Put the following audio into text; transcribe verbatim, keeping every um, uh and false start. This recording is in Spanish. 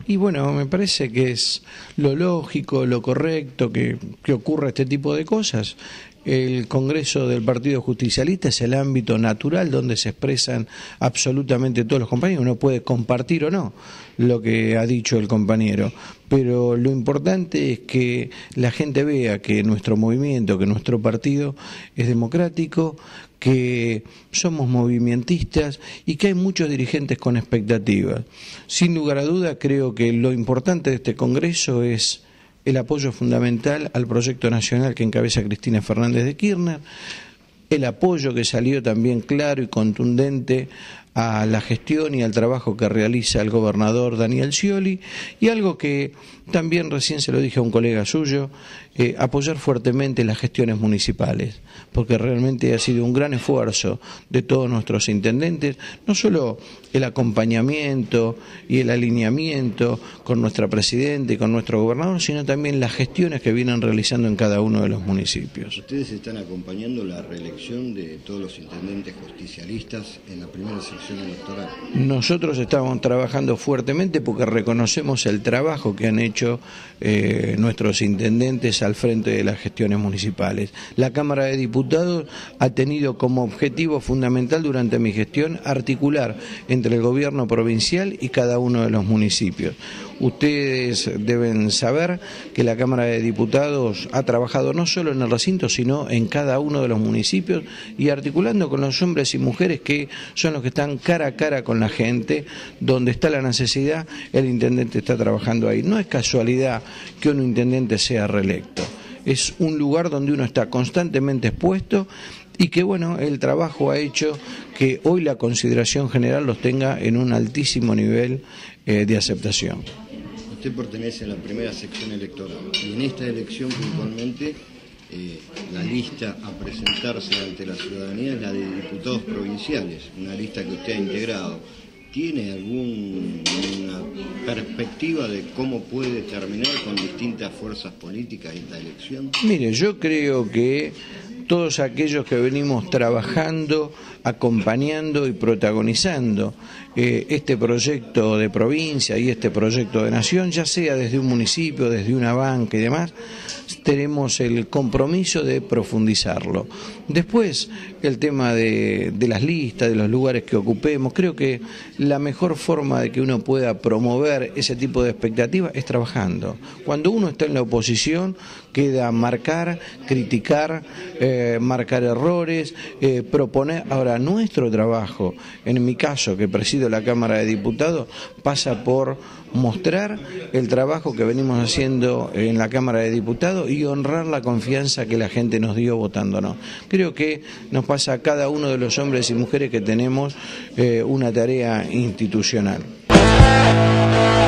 Y bueno, me parece que es lo lógico, lo correcto, que, que ocurra este tipo de cosas. El Congreso del Partido Justicialista es el ámbito natural donde se expresan absolutamente todos los compañeros. Uno puede compartir o no lo que ha dicho el compañero, pero lo importante es que la gente vea que nuestro movimiento, que nuestro partido es democrático, que somos movimentistas y que hay muchos dirigentes con expectativas. Sin lugar a duda, creo que lo importante de este Congreso es el apoyo fundamental al proyecto nacional que encabeza Cristina Fernández de Kirchner, el apoyo que salió también claro y contundente a la gestión y al trabajo que realiza el gobernador Daniel Scioli, y algo que también recién se lo dije a un colega suyo, eh, apoyar fuertemente las gestiones municipales, porque realmente ha sido un gran esfuerzo de todos nuestros intendentes, no solo el acompañamiento y el alineamiento con nuestra presidenta y con nuestro gobernador, sino también las gestiones que vienen realizando en cada uno de los municipios. Ustedes están acompañando la reelección de todos los intendentes justicialistas en la primera sección electoral. Nosotros estamos trabajando fuertemente porque reconocemos el trabajo que han hecho eh, nuestros intendentes al frente de las gestiones municipales. La Cámara de Diputados ha tenido como objetivo fundamental durante mi gestión articular entre el gobierno provincial y cada uno de los municipios. Ustedes deben saber que la Cámara de Diputados ha trabajado no solo en el recinto, sino en cada uno de los municipios y articulando con los hombres y mujeres que son los que están cara a cara con la gente, donde está la necesidad, el intendente está trabajando ahí. No es casualidad que un intendente sea reelecto, es un lugar donde uno está constantemente expuesto y que bueno, el trabajo ha hecho que hoy la consideración general los tenga en un altísimo nivel eh, de aceptación. Usted pertenece a la primera sección electoral y en esta elección puntualmente eh, la lista a presentarse ante la ciudadanía es la de diputados provinciales, una lista que usted ha integrado. ¿Tiene alguna perspectiva de cómo puede terminar con distintas fuerzas políticas esta elección? Mire, yo creo que todos aquellos que venimos trabajando, acompañando y protagonizando eh, este proyecto de provincia y este proyecto de nación, ya sea desde un municipio, desde una banca y demás, tenemos el compromiso de profundizarlo. Después, el tema de, de las listas, de los lugares que ocupemos, creo que la mejor forma de que uno pueda promover ese tipo de expectativas es trabajando. Cuando uno está en la oposición, queda marcar, criticar, eh, marcar errores, eh, proponer. Ahora, nuestro trabajo, en mi caso, que presido la Cámara de Diputados, pasa por mostrar el trabajo que venimos haciendo en la Cámara de Diputados y honrar la confianza que la gente nos dio votándonos. Creo que nos pasa a cada uno de los hombres y mujeres que tenemos eh, una tarea institucional.